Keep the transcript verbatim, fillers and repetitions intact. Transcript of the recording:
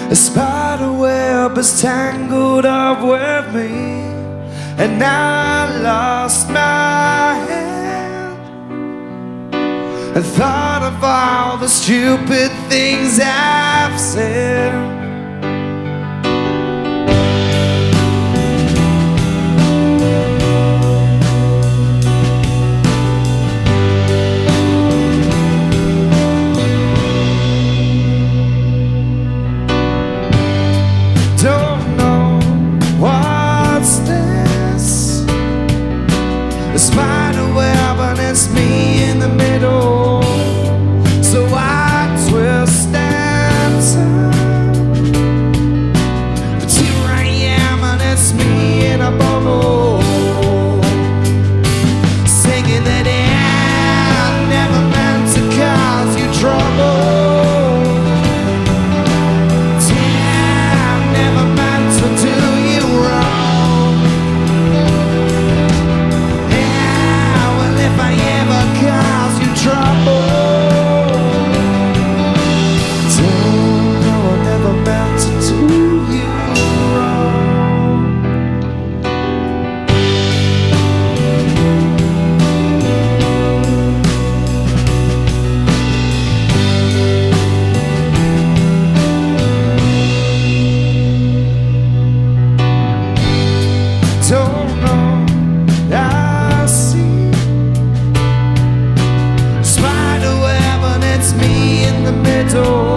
A spider web is tangled up with me, and I lost my head. I thought of all the stupid things I've said. Don't know what's this, a spider web and it's me in the middle. So I twist and turn, but here I am and it's me in a bubble, singing that I never meant to cause you trouble. Don't know, I see spider web and it's me in the middle.